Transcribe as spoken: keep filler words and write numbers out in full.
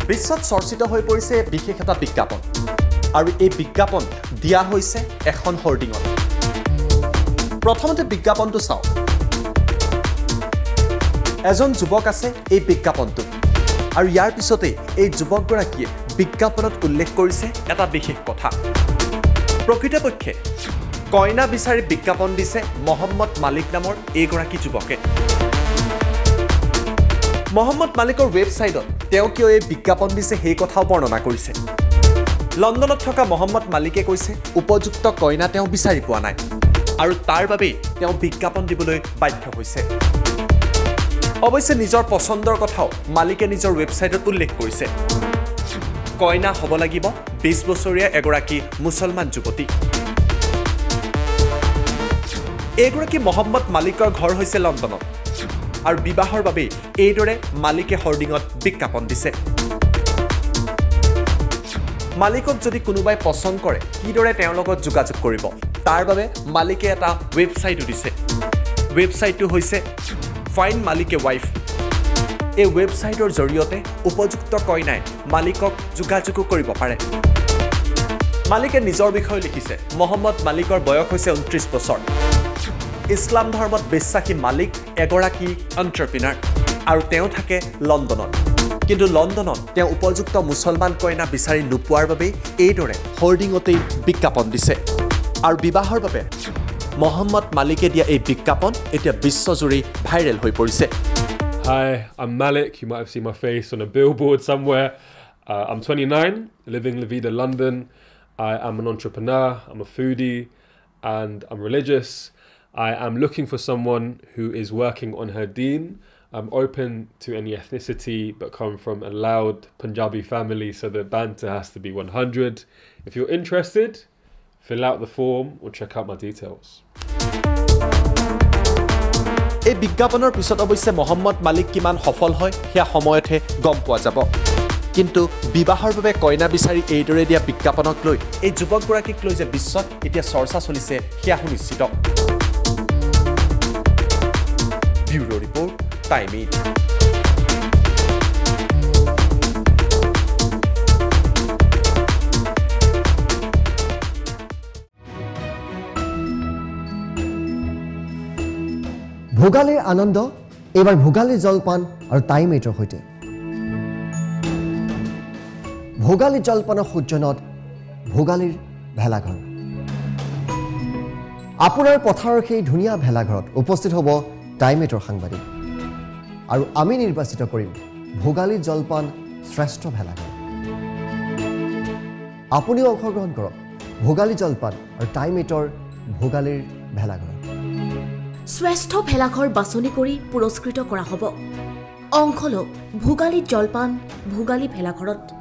বিশ্বত চৰ্চিত হৈ পৰিছে বিশেষ এটা বিজ্ঞাপন আৰু এই বিজ্ঞাপন দিয়া হৈছে এখন হোৰ্ডিঙত প্ৰথমতে বিজ্ঞাপনটো চাও এজন যুৱক আছে এই বিজ্ঞাপনটো আৰু ইয়াৰ পিছতে এই যুৱকগৰাকীয়ে বিজ্ঞাপনত উল্লেখ কৰিছে এটা বিশেষ কথা প্ৰকৃতপক্ষে কইনা বিচাৰি বিজ্ঞাপন দিছে মোহাম্মদ মালিক নামৰ এইগৰাকী যুৱকে মোহাম্মদ মালিকৰ ৱেবছাইটত তেওঁ কিয় এই বিজ্ঞাপন দিছে সেই কথাও বৰ্ণনা কৰিছে লণ্ডনত থকা মোহাম্মদ মালিকে কৈছে উপযুক্ত কইনা তেওঁ বিচাৰি পোৱা নাই আৰু তাৰ বাবে তেওঁ বিজ্ঞাপন দিবলৈ বাধ্য হৈছে অৱশ্যে নিজৰ পছন্দৰ কথাও মালিকে নিজৰ ৱেবছাইটত উল্লেখ কৰিছে কইনা হ'ব লাগিব বিশ বছৰীয়া এগৰাকী মুছলমান যুৱতী এগৰাকী মোহাম্মদ মালিকৰ ঘৰ হৈছে লণ্ডনত আৰু বিবাহৰ বাবে এইদৰে মালিকে হোৰ্ডিঙত বিজ্ঞাপন দিছে মালিকক যদি কোনোবাই পছন্দ কৰে কিদৰে তেওঁৰ লগত যোগাযোগ কৰিব তাৰ বাবে মালিকে এটা ৱেবছাইট দিছে ৱেবছাইটটো হৈছে ফাইন মালিকে ৱাইফ এই ৱেবছাইটৰ জৰিয়তে উপযুক্ত কইনাই মালিকক যোগাযোগ কৰিব পাৰে মালিকে নিজৰ বিষয়ে লিখিছে মোহাম্মদ মালিকৰ বয়স হৈছে ঊনত্ৰিশ বছৰ ইছলাম ধৰ্মত বিশ্বাসী মালিক এগৰাকী এণ্টাৰপ্ৰিনাৰ আৰু তেওঁ থাকে লণ্ডনত কিন্তু লণ্ডনত তেওঁ উপযুক্ত মুছলমান কইনা বিচাৰি নোপোৱাৰ বাবে এইদৰে হোৰ্ডিঙতেই বিজ্ঞাপন দিছে আৰু বিবাহৰ বাবে মোহাম্মদ মালিকে দিয়া এই বিজ্ঞাপন এতিয়া বিশ্বজুৰি ভাইৰেল হৈ পৰিছে Hi, I'm Malik. You might have seen my face on a billboard somewhere. Uh, I'm twenty-nine, living La Vida, London. I am an entrepreneur, I'm a foodie, and I'm religious. I am looking for someone who is working on her deen. I'm open to any ethnicity, but come from a loud Punjabi family, so the banter has to be one hundred. If you're interested, fill out the form or check out my details. এই বিজ্ঞাপনৰ পিছত অৱশ্যে মোহাম্মদ মালিক কিমান সফল হয় সেয়া সময়তহে গম পোৱা যাব কিন্তু বিবাহৰ বাবে কইনা বিচাৰি এইদৰে দিয়া বিজ্ঞাপনক লৈ এই যুৱকগৰাকীক লৈ যে বিশ্বত এতিয়া চৰ্চা চলিছে সেয়া সুনিশ্চিত ব্যুৰো ৰিপৰ্ট টাইম এইট ভোগালীৰ আনন্দ এবাৰ ভোগালীৰ জলপান আৰু টাইম এইটৰ সৈতে ভোগালীৰ জলপানৰ সূৰ্যনত ভোগালীৰ ভেলাঘৰ আপোনাৰ পথাৰৰ সেই ধুনীয়া ভেলাঘৰত উপস্থিত হ'ব টাইম এইটৰ সাংবাদিক আৰু আমি নিৰ্বাচিত কৰিম ভোগালীৰ জলপান শ্ৰেষ্ঠ ভেলাঘৰ আপুনিও অংশগ্ৰহণ কৰক ভোগালী জলপান আৰু টাইম এইটৰ ভোগালীৰ ভেলাঘৰ শ্ৰেষ্ঠ ভেলাঘৰ বাছনি কৰি পুৰস্কৃত কৰা হ'ব অংশ লওক ভোগালী জলপান ভোগালী ভেলাঘৰত